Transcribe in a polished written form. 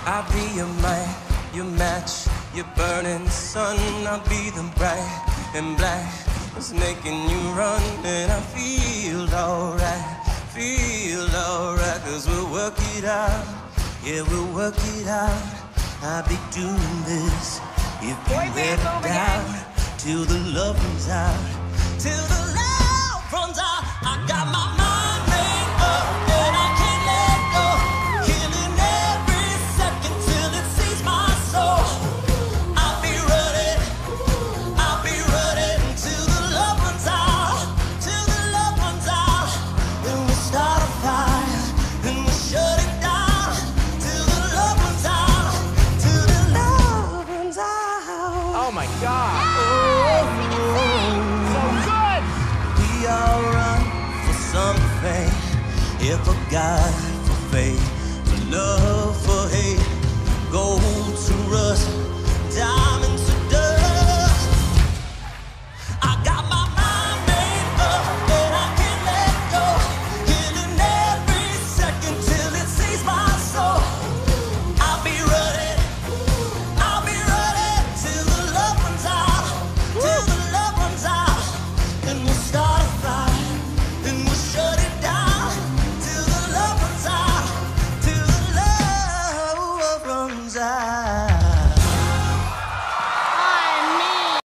I'll be your man, your match, your burning sun. I'll be the bright and black that's making you run. And I feel alright, cause we'll work it out. Yeah, we'll work it out. I'll be doing this if you let it down. Till the love runs out, till the love runs out. I got my mind made up and I can't let go. Killing every second till it sees my soul. I'll be running till the love runs out, till the love runs out. Then we start a fire, then we shut it down, till the love runs out, till the love runs out. Oh my God. We all run for something, if for God, for faith, for love, for hate, gold to rust, diamond